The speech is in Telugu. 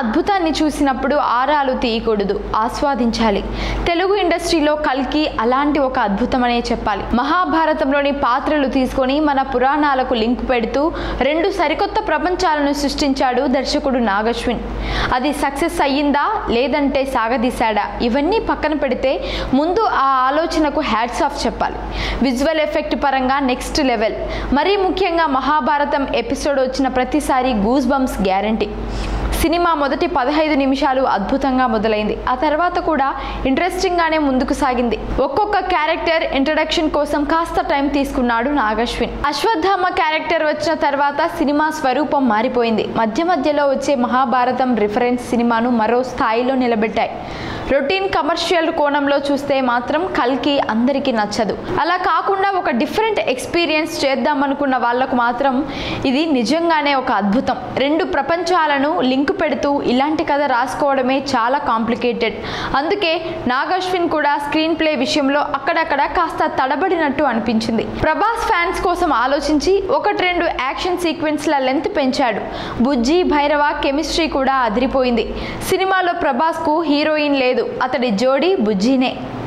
అద్భుతాన్ని చూసినప్పుడు ఆరాలు తీయకూడదు, ఆస్వాదించాలి. తెలుగు ఇండస్ట్రీలో కల్కి అలాంటి ఒక అద్భుతమనే చెప్పాలి. మహాభారతంలోని పాత్రలు తీసుకొని మన పురాణాలకు లింక్ పెడుతూ 2 సరికొత్త ప్రపంచాలను సృష్టించాడు దర్శకుడు నాగశ్విన్. అది సక్సెస్ అయ్యిందా లేదంటే సాగదీశాడా ఇవన్నీ పక్కన పెడితే ముందు ఆ ఆలోచనకు హ్యాట్స్ ఆఫ్ చెప్పాలి. విజువల్ ఎఫెక్ట్ పరంగా నెక్స్ట్ లెవెల్. మరీ ముఖ్యంగా మహాభారతం ఎపిసోడ్ వచ్చిన ప్రతిసారి గూస్ బంప్స్ గ్యారంటీ. సినిమా మొదటి 15 నిమిషాలు అద్భుతంగా మొదలైంది. ఆ తర్వాత కూడా ఇంట్రెస్టింగ్గానే ముందుకు సాగింది. ఒక్కొక్క క్యారెక్టర్ ఇంట్రడక్షన్ కోసం కాస్త టైం తీసుకున్నాడు నాగశ్విన్. అశ్వత్థామ క్యారెక్టర్ వచ్చిన తర్వాత సినిమా స్వరూపం మారిపోయింది. మధ్య మధ్యలో వచ్చే మహాభారతం రిఫరెన్స్ సినిమాను మరో స్థాయిలో నిలబెట్టాయి. రొటీన్ కమర్షియల్ కోణంలో చూస్తే మాత్రం కల్కి అందరికీ నచ్చదు. అలా కాకుండా ఒక డిఫరెంట్ ఎక్స్పీరియన్స్ చేద్దామనుకున్న వాళ్లకు మాత్రం ఇది నిజంగానే ఒక అద్భుతం. 2 ప్రపంచాలను లింక్ పెడుతూ ఇలాంటి కథ రాసుకోవడమే చాలా కాంప్లికేటెడ్. అందుకే నాగశ్విన్ కూడా స్క్రీన్ ప్లే విషయంలో అక్కడక్కడ కాస్త తడబడినట్టు అనిపించింది. ప్రభాస్ ఫ్యాన్స్ కోసం ఆలోచించి 1-2 యాక్షన్ సీక్వెన్స్ల లెంత్ పెంచాడు. బుజ్జి భైరవ కెమిస్ట్రీ కూడా అదిరిపోయింది. సినిమాలో ప్రభాస్కు హీరోయిన్ లేదు, అతడి జోడీ బుజ్జినే.